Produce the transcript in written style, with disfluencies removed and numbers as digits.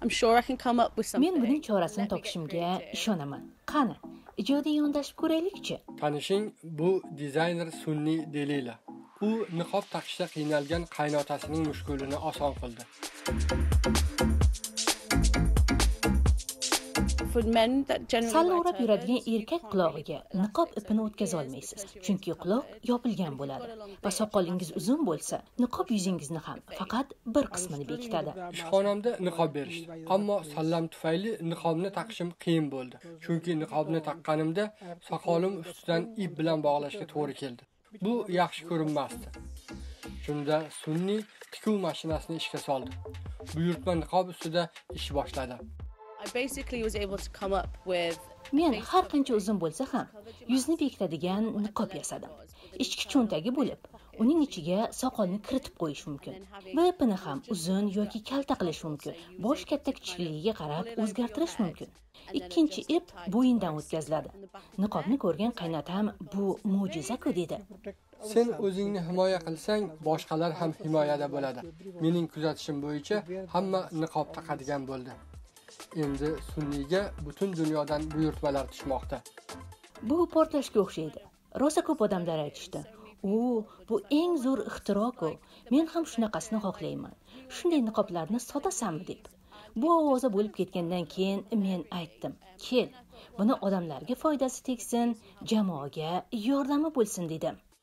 Men buning chorasini topishimga ishonaman. Qani, ijodiy yondashib ko'raylik-chi. Tanishing, bu dizayner Sunni Delila. U niqob taqishda qiynalgan qaynotasining mushkulini oson qildi. Salla o'rab yuradigan erkak qulog'iga niqob ipini o'tkaza olmaysiz, chunki quloq yopilgan bo'ladi va soqolingiz uzun bo'lsa, niqob yuzingizni ham faqat bir qismini bekitadi. Ishxonamda niqob berishdi, ammo sallam tufayli niqobni taqishim qiyin bo'ldi. Chunki niqobni taqqanimda soqolim ustidan ip bilan bog'lashga to'g'ri keldi. Bu yaxshi ko'rinmasdi. Shunda Sunni tikuv mashinasini ishga soldi. Buyurtma niqob ustida ish boshladi. Men har qancha uzun bo'lsa ham yuzni bekitadigan niqob yasadim. Ichki cho'ntagi bo'lib, uning ichiga soqolni kiritib qo'yish mumkin. Va ipini ham uzun yoki kalta qilish mumkin. Bosh katta kichikligiga qarab o'zgartirish mumkin. Ikkinchi ip bo'yindan o'tkaziladi. Niqobni ko'rgan qaynotam bu mo'jiza-ku dedi. Sen o'zingni himoya qilsang, boshqalar ham himoyada bo'ladi. Mening kuzatishim bo'yicha hamma niqob taqadigan bo'ldi. Endi Sunniga butun dunyodan buyurtmalar tushmoqda. Bu portlashga o'xshaydi. Rosa ko'p odamlar aytishdi. Bu eng zo'r ixtiro-ku. Men ham shunaqasini xohlayman. Shunday niqoblarni sotasanmi deb. Bu ovoza bo'lib ketgandan keyin men aytdim. Kel, buni odamlarga foydasi tegsin, jamoaga yordami bo'lsin dedim.